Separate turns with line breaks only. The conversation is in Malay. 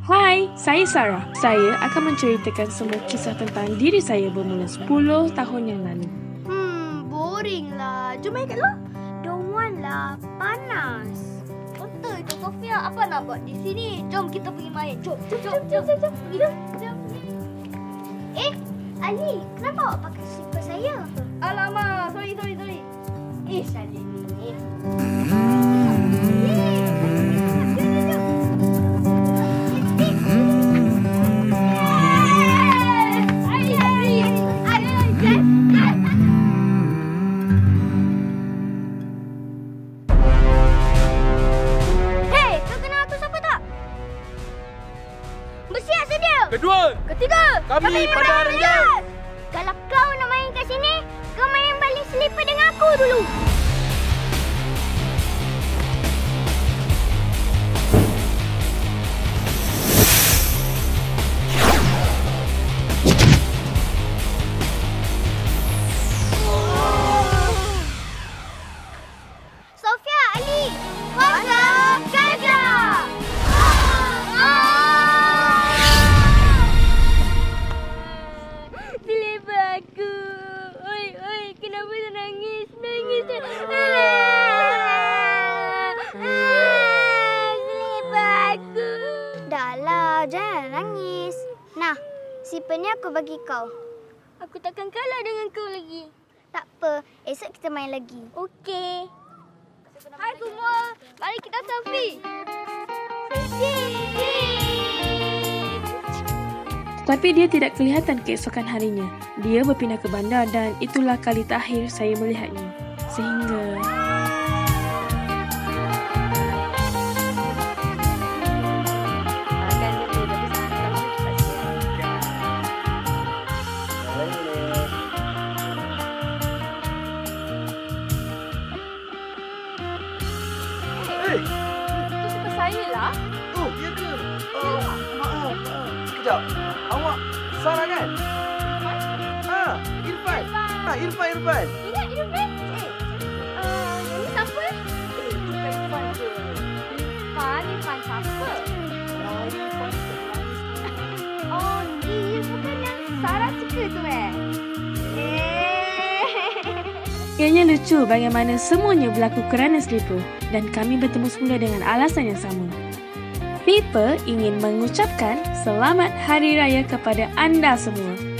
Hai, saya Sarah. Saya akan menceritakan semua kisah tentang diri saya bermula 10 tahun yang lalu.
Boring lah. Jom main kat luar. Don't want lah. Panas. Betul itu Sofia. Apa nak buat di sini? Jom kita pergi main. Jom. Ali, kenapa awak pakai slipper saya? Alamak, sorry. Ali ni. Bersiap sedia.
Kedua,
Ketiga,
kami pada renjang.
Kalau kau nak main kat sini, kau main balik slipper dengan aku dulu. Sofia, Ali, wassalam, jaga. Slipper aku. Oi, kenapa dia nangis? Slipper aku. Dahlah, jangan nangis. Nah, slipper ni aku bagi kau. Aku takkan kalah dengan kau lagi. Tak apa, esok kita main lagi. Okey. Hai semua, mari kita selfie.
Tetapi dia tidak kelihatan keesokan harinya. Dia berpindah ke bandar dan itulah kali terakhir saya melihatnya. Sehingga...
Itu suka saya lah.
Oh, ya ke? Maaf. Sekejap. Awak Sarah kan? Irfan. Irfan.
Ingat Irfan? Ini siapa? Bukan Irfan ke? Irfan siapa? Oh, dia bukan yang Sarah suka tu
Ianya lucu bagaimana semuanya berlaku kerana slipper dan kami bertemu semula dengan alasan yang sama. Slipper ingin mengucapkan selamat hari raya kepada anda semua.